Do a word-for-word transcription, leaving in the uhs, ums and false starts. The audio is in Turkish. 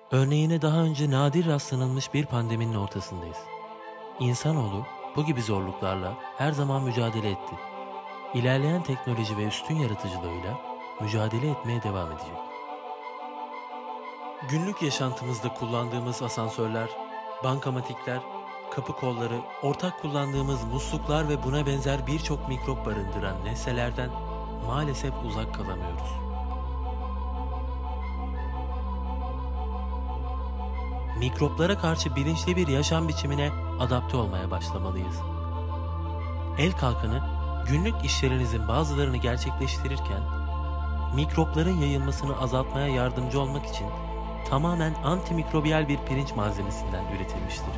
Örneğine daha önce nadir rastlanılmış bir pandeminin ortasındayız. İnsanoğlu bu gibi zorluklarla her zaman mücadele etti. İlerleyen teknoloji ve üstün yaratıcılığıyla mücadele etmeye devam edecek. Günlük yaşantımızda kullandığımız asansörler, bankamatikler, kapı kolları, ortak kullandığımız musluklar ve buna benzer birçok mikrop barındıran nesnelerden maalesef uzak kalamıyoruz. Mikroplara karşı bilinçli bir yaşam biçimine adapte olmaya başlamalıyız. El kalkanı, günlük işlerinizin bazılarını gerçekleştirirken, mikropların yayılmasını azaltmaya yardımcı olmak için tamamen antimikrobiyal bir pirinç malzemesinden üretilmiştir.